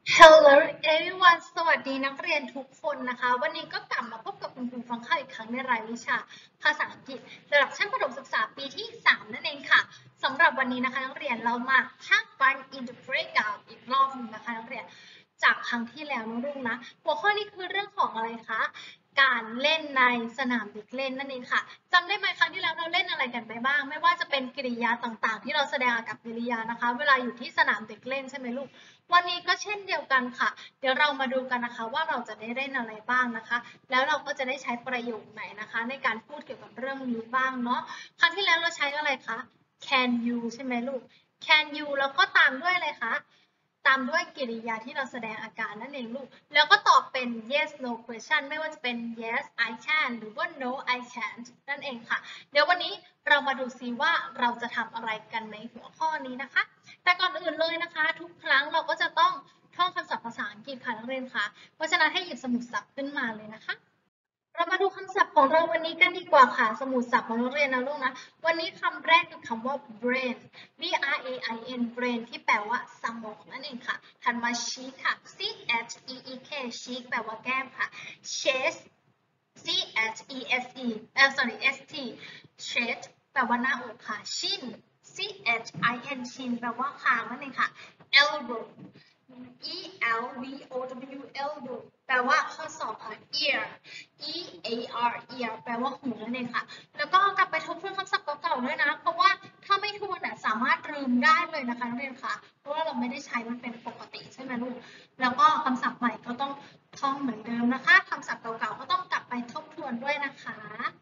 Hello everyone สวัสดีนักเรียนทุกคนนะคะวันนี้ก็กลับมาพบกับคุณครูฟังข้าวอีกครั้งในรายวิชาภาษาอังกฤษระดับชั้นประถมศึกษาปีที่3นั่นเองค่ะสำหรับวันนี้นะคะนักเรียนเรามา have fun in the playground อีกรอบนึงนะคะนักเรียนจากครั้งที่แล้วนะลูกนะหัวข้อนี้คือเรื่องของอะไรคะการเล่นในสนามเด็กเล่นนั่นเองค่ะจำได้ไหมครั้งที่แล้วเราเล่นอะไรกันไปบ้างไม่ว่าจะเป็นกริยาต่างๆที่เราแสดงอากับกริยานะคะเวลาอยู่ที่สนามเด็กเล่นใช่ไหมลูกวันนี้ก็เช่นเดียวกันค่ะเดี๋ยวเรามาดูกันนะคะว่าเราจะได้เล่นอะไรบ้างนะคะแล้วเราก็จะได้ใช้ประโยคไหนนะคะในการพูดเกี่ยวกับเรื่องนี้บ้างเนาะครั้งที่แล้วเราใช้อะไรคะ can you ใช่ไหมลูก can you แล้วก็ตามด้วยอะไรคะตามด้วยกริยาที่เราแสดงอาการนั่นเองลูกแล้วก็ตอบเป็น yes no question ไม่ว่าจะเป็น yes I can หรือว่า no I can't นั่นเองค่ะเดี๋ยววันนี้เรามาดูซิว่าเราจะทำอะไรกันในหัวข้อนี้นะคะแต่ก่อนอื่นเลยนะคะทุกครั้งเราก็จะต้องท่องคำศัพท์ภาษาอังกฤษค่ะนักเรียนค่ะเพราะฉะนั้นให้หยิบสมุดศัพท์ขึ้นมาเลยนะคะเรามาดูคำศัพท์ของเราวันนี้กันดีกว่าค่ะสมุดศัพท์ของนักเรียนนะลูกนะวันนี้คำแรกคือคำว่า brain b r a i n brain ที่แปลว่าสมองนั่นเองค่ะถัดมา cheek ค่ะ c h e e k cheek แปลว่าแก้มค่ะ chest c h e s e sorry s t chest แปลว่าหน้าอกค่ะ chin c h i n chin แปลว่าคางนั่นเองค่ะ elbow e l b o w elbow แปลว่าข้อศอกค่ะ ear e a r ear แปลว่าหูนั่นเองค่ะแล้วก็กลับไปทบทวนคำศัพท์เก่าๆด้วยนะเพราะว่าถ้าไม่ทวนสามารถลืมได้เลยนะคะนักเรียนค่ะเพราะว่าเราไม่ได้ใช้มันเป็นปกติใช่ไหมลูกแล้วก็คำศัพท์ใหม่ก็ต้องท่องเหมือนเดิมนะคะคำศัพท์เก่าๆก็ต้องกลับไปทบทวนด้วยนะคะ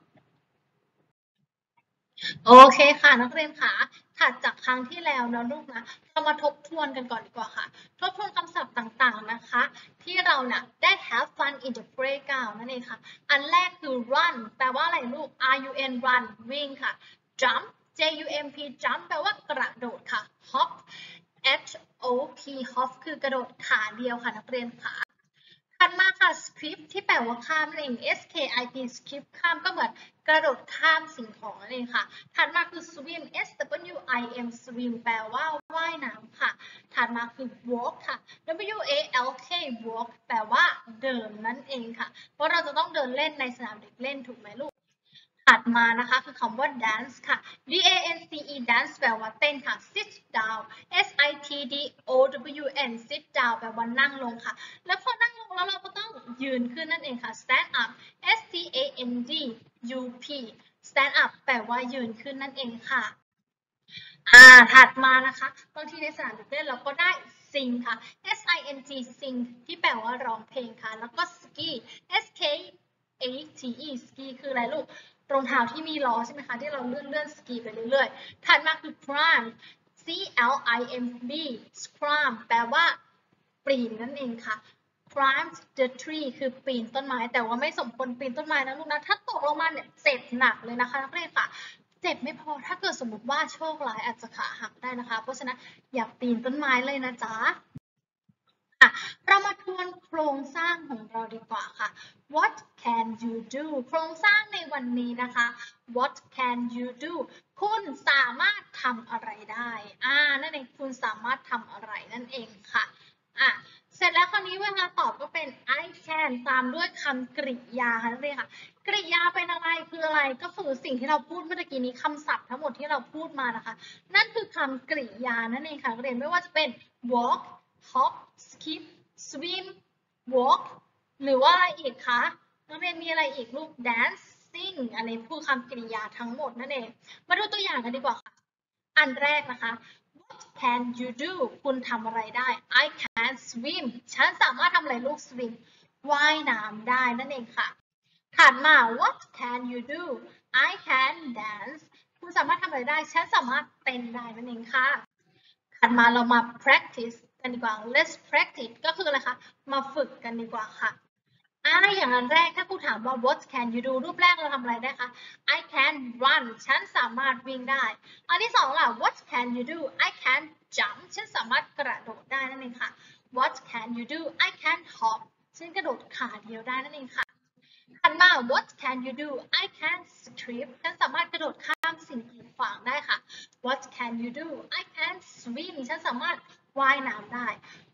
โอเคค่ะนักเรียนค่ะถัดจากครั้งที่แล้วนะลูกนะเรามาทบทวนกันก่อนดีกว่าค่ะทบทวนคำศัพท์ต่างๆนะคะที่เราเนี่ยได้ have fun in the playground นั่นเองค่ะอันแรกคือ run แปลว่าอะไรลูก run run วิ่งค่ะ jump jump jump แปลว่ากระโดดค่ะ hop hop hop คือกระโดดขาเดียวค่ะนักเรียนค่ะ ถัดมาค่ะ skip ที่แปลว่าข้ามนั่นเอง skip skip ข้ามก็เหมือนกระโดดข้ามสิ่งของนั่นเองค่ะถัดมาคือ swim swim swim แปลว่าว่ายน้ำค่ะถัดมาคือ walk ค่ะ walk walk แปลว่าเดินนั่นเองค่ะเพราะเราจะต้องเดินเล่นในสนามเด็กเล่นถูกไหมลูก ถัดมานะคะคือคำว่า dance ค่ะ dance dance แปลว่าเต้นค่ะ sit down sit down sit down แปลว่านั่งลงค่ะแล้วพอนั่งลงแล้วเราก็ต้องยืนขึ้นนั่นเองค่ะ stand up stand up stand up แปลว่ายืนขึ้นนั่นเองค่ะถัดมานะคะบางทีในสนามเด็กเล่นเราก็ได้ sing ค่ะ sing ที่แปลว่าร้องเพลงค่ะแล้วก็ ski skate ski คืออะไรลูกรองเท้าที่มีล้อใช่ไหมคะที่เราเลื่อนสกีไปเรื่อยๆถัดมาคือ climb climb climb แปลว่าปีนนั่นเองค่ะ climb the tree คือปีนต้นไม้แต่ว่าไม่สมควรปีนต้นไม้นะลูกนะถ้าตกลงมาเนี่ยเจ็บหนักเลยนะคะนักเรียนค่ะเจ็บไม่พอถ้าเกิดสมมติว่าโชคร้ายอาจจะขาหักได้นะคะเพราะฉะนั้นอย่าปีนต้นไม้เลยนะจ๊ะเรามาทวนโครงสร้างของเราดีกว่าค่ะ What can you do โครงสร้างในวันนี้นะคะ What can you do คุณสามารถทำอะไรได้นั่นเองคุณสามารถทำอะไรนั่นเองค่ะเสร็จแล้วคราวนี้เวลาตอบก็เป็น I can ตามด้วยคำกริยาค่ะนักเรียนค่ะกริยาเป็นอะไรคืออะไรก็คือสิ่งที่เราพูดเมื่อกี้นี้คำศัพท์ทั้งหมดที่เราพูดมานะคะนั่นคือคำกริยานั่นเองค่ะนักเรียนไม่ว่าจะเป็น walk hop skip swim walk หรือว่าอะไรอีกคะนักเรียนมีอะไรอีกลูก dance sing อะไรพูดคำกริยาทั้งหมดนั่นเองมาดูตัวอย่างกันดีกว่าค่ะอันแรกนะคะ What can you do คุณทำอะไรได้ I can swim ฉันสามารถทำอะไรลูก swim ว่ายน้ำได้นั่นเองค่ะถัดมา What can you do I can dance คุณสามารถทำอะไรได้ฉันสามารถเต้นได้นั่นเองค่ะถัดมาเรามา practice กันดีกว่า let's practice ก็คืออะไรคะมาฝึกกันดีกว่าค่ะอย่างอันแรกถ้าครูถามว่า what can you do รูปแรกเราทำอะไรได้คะ I can run ฉันสามารถวิ่งได้อันที่สองล่ะ what can you do I can jump ฉันสามารถกระโดดได้นั่นเองค่ะ what can you do I can hop ฉันกระโดดขาเดียวได้นั่นเองค่ะถัดมา what can you do I can skip ฉันสามารถกระโดดข้ามสิ่งกีดขวางได้ค่ะ what can you do I can swim ฉันสามารถว่ายน้ำได้ what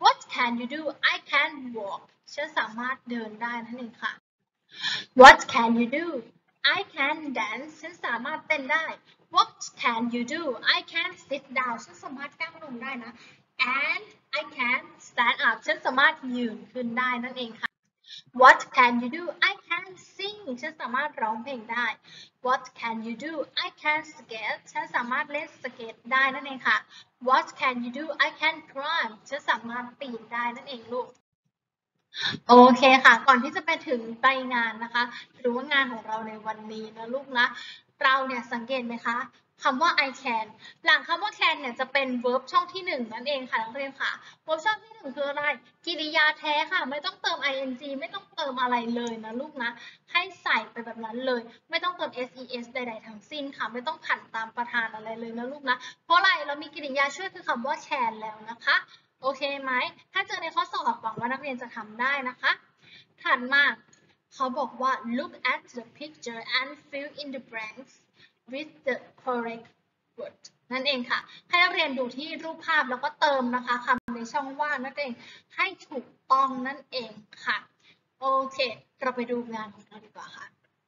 can you do I can walk ฉันสามารถเดินได้นั่นเองค่ะ What can you do I can dance ฉันสามารถเต้นได้ What can you do I can sit down ฉันสามารถนั่งลงได้นะ and I can stand up ฉันสามารถยืนขึ้นได้นั่นเองค่ะ What can you do I can sing ฉันสามารถร้องเพลงได้ What can you do I can skate ฉันสามารถเล่นสเก็ตได้นั่นเองค่ะ What can you do I can climb ฉันสามารถปีนได้นั่นเองลูกโอเคค่ะก่อนที่จะไปถึงไปงานนะคะหรือว่างานของเราในวันนี้นะลูกนะเราเนี่ยสังเกตไหมคะคำว่า I can หลังคำว่า can เนี่ยจะเป็น verb ช่องที่1นั่นเองค่ะนักเรียนค่ะ verb ช่องที่1คืออะไรกริยาแท้ค่ะไม่ต้องเติม ing ไม่ต้องเติมอะไรเลยนะลูกนะให้ใส่ไปแบบนั้นเลยไม่ต้องเติม ses ใดๆทั้งสิ้นค่ะไม่ต้องผันตามประธานอะไรเลยนะลูกนะเพราะอะไรเรามีกริยาช่วยคือคำว่า can แล้วนะคะโอเคไหมถ้าเจอในข้อสอบหวังว่านักเรียนจะทำได้นะคะถัดมาเขาบอกว่า look at the picture and fill in the blanks with the correct word นั่นเองค่ะให้นักเรียนดูที่รูปภาพแล้วก็เติมนะคะคำในช่องว่างนั่นเองให้ถูกต้องนั่นเองค่ะโอเคเราไปดูงานของเราดีกว่าค่ะ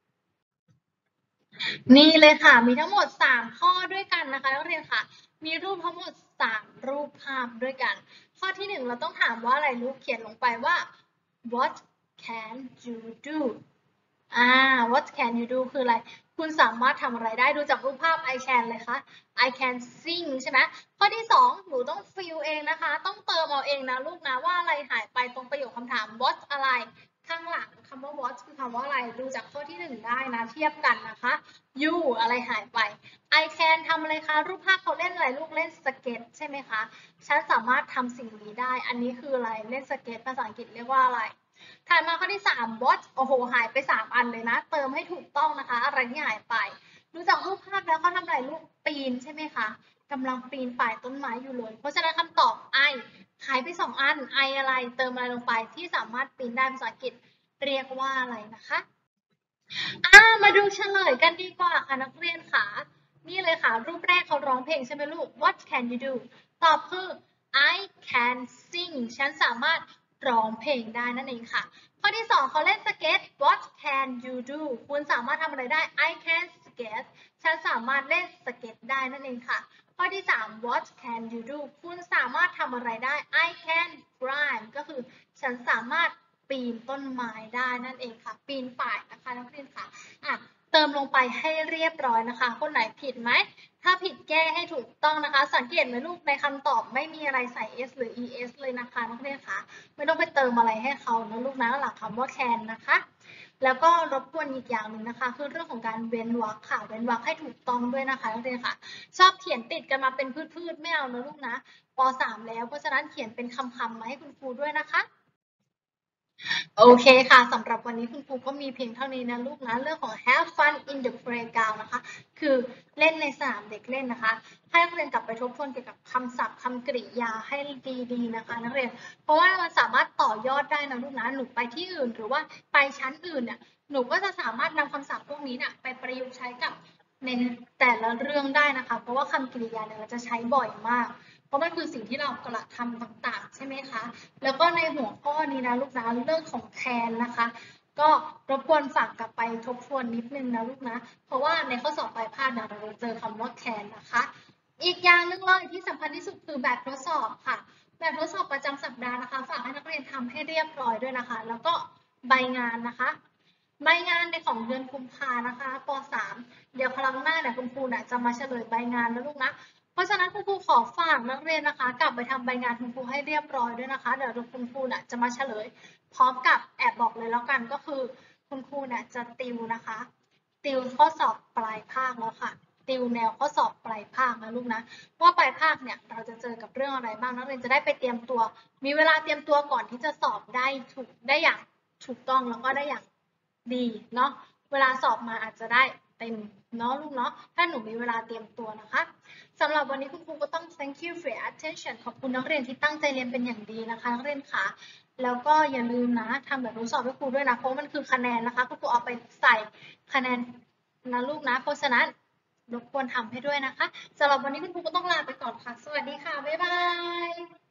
นี่เลยค่ะมีทั้งหมด3ข้อด้วยกันนะคะนักเรียนค่ะมีรูปทั้งหมด3รูปภาพด้วยกันข้อที่1เราต้องถามว่าอะไรลูกเขียนลงไปว่า what can you do what can you do คืออะไรคุณสามารถทำอะไรได้ดูจากรูปภาพ I can เลยคะ I can sing ใช่ไหมข้อที่2หนูต้อง fill เองนะคะต้องเติมเอาเองนะลูกนะว่าอะไรหายไปตรงประโยคคำถาม what อะไรข้างหลังคำว่า what คือคำว่าอะไรดูจากข้อที่1ได้นะเทียบกันนะคะ you อะไรหายไป I can ทำอะไรคะรูปภาพเขาเล่นอะไรลูกเล่นสเก็ตใช่ไหมคะฉันสามารถทำสิ่งนี้ได้อันนี้คืออะไรเล่นสเก็ตภาษาอังกฤษเรียกว่าอะไรถัดมาข้อที่3 what โอ้โหหายไป3อันเลยนะเติมให้ถูกต้องนะคะอะไรที่หายไปดูจากรูปภาพแล้วเขาทำอะไรลูกปีนใช่ไหมคะกำลังปีนป่ายต้นไม้อยู่เลยเพราะฉะนั้นคำตอบ I หายไป2อัน I อะไรเติมอะไรลงไปที่สามารถปีนได้ภาษาอังกฤษเรียกว่าอะไรนะคะมาดูเฉลยกันดีกว่าค่ะนักเรียนค่ะนี่เลยค่ะรูปแรกเขาร้องเพลงใช่ไหมลูก What can you do ตอบคือ I can sing ฉันสามารถร้องเพลงได้นั่นเองค่ะข้อที่2เขาเล่นสเก็ต What can you do คุณสามารถทำอะไรได้ I can skate ฉันสามารถเล่นสเก็ตได้นั่นเองค่ะข้อที่3 What can you do คุณสามารถทำอะไรได้ I can climb ก็คือฉันสามารถปีนต้นไม้ได้นั่นเองค่ะปีนป่ายนะคะนักเรียนค่ะเติมลงไปให้เรียบร้อยนะคะคนไหนผิดไหมถ้าผิดแก้ให้ถูกต้องนะคะสังเกตไหมลูกในคำตอบไม่มีอะไรใส่ s หรือ es เลยนะคะนักเรียนค่ะไม่ต้องไปเติมอะไรให้เขานะลูกนะหลังคำว่า can นะคะแล้วก็รบกวนอีกอย่างหนึ่งนะคะคือเรื่องของการเว้นวรรคค่ะเว้นวรรคให้ถูกต้องด้วยนะคะนักเรียนค่ะชอบเขียนติดกันมาเป็นพืชๆไม่เอานะลูกนะป .3 แล้วเพราะฉะนั้นเขียนเป็นคำๆมาให้คุณครูด้วยนะคะโอเคค่ะสำหรับวันนี้คุณครูก็มีเพียงเท่านี้นะลูกนะเรื่องของ have fun in the playground นะคะคือเล่นในสนามเด็กเล่นนะคะให้นักเรียนกลับไปทบทวนเกี่ยวกับคำศัพท์คำกริยาให้ดีๆนะคะนักเรียนเพราะว่ามันสามารถต่อยอดได้นะลูกนะหนูไปที่อื่นหรือว่าไปชั้นอื่นเนี่ยหนูก็จะสามารถนำคำศัพท์พวกนี้เนี่ยไปประยุกต์ใช้กับในแต่ละเรื่องได้นะคะเพราะว่าคำกริยาเนี่ยเราจะใช้บ่อยมากเพราะมันคือสิ่งที่เรากระทำต่างๆใช่ไหมคะแล้วก็ในหัวข้อนี้นะลูกนะเรื่องของแทนนะคะก็รบกวนฝากกลับไปทบทวนนิดนึงนะลูกนะเพราะว่าในข้อสอบปลายภาคเนี่ยเราเจอคำว่าแทนนะคะอีกอย่างหนึ่งเลยที่สำคัญที่สุดคือแบบทดสอบค่ะแบบทดสอบประจำสัปดาห์นะคะฝากให้นักเรียนทำให้เรียบร้อยด้วยนะคะแล้วก็ใบงานนะคะใบงานในของเดือนกุมภานะคะป .3 เดี๋ยวครั้งหน้าเนี่ยคุณครูเนี่ยจะมาเฉลยใบงานนะลูกนะเพราะฉะนั้นคุณครูขอฝากนักเรียนนะคะกลับไปทำใบงานคุณครูให้เรียบร้อยด้วยนะคะเดี๋ยวคุณครูเนี่ยจะมาเฉลยพร้อมกับแอบบอกเลยแล้วกันก็คือคุณครูเนี่ยจะติวนะคะติวข้อสอบปลายภาคแล้วค่ะติวแนวข้อสอบปลายภาคนะลูกนะว่าปลายภาคเนี่ยเราจะเจอกับเรื่องอะไรบ้างนักเรียนจะได้ไปเตรียมตัวมีเวลาเตรียมตัวก่อนที่จะสอบได้อย่างถูกต้องแล้วก็ได้อย่างดีเนาะเวลาสอบมาอาจจะได้เต็มเนาะลูกเนาะถ้าหนูมีเวลาเตรียมตัวนะคะสำหรับวันนี้คุณครูก็ต้อง thank you for your attention ขอบคุณนักเรียนที่ตั้งใจเรียนเป็นอย่างดีนะคะนักเรียนค่ะแล้วก็อย่าลืมนะทำแบบทดสอบให้ครูด้วยนะเพราะมันคือคะแนนนะคะคุณครูเอาไปใส่คะแนนนะลูกนะเพราะฉะนั้นรบกวนทำให้ด้วยนะคะสำหรับวันนี้คุณครูก็ต้องลาไปก่อนค่ะสวัสดีค่ะบ๊ายบาย